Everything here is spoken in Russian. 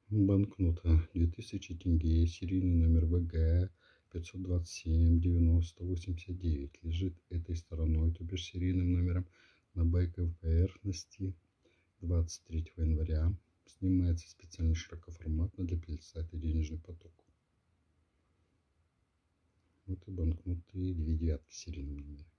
Банкнота 2000 тенге, серийный номер ВГ 527 90 89 лежит этой стороной, то бишь серийным номером на байковой поверхности 23 января. Снимается специально широкоформатно для пяльца. Это денежный поток. Вот и банкноты 2 девятки серийным номером.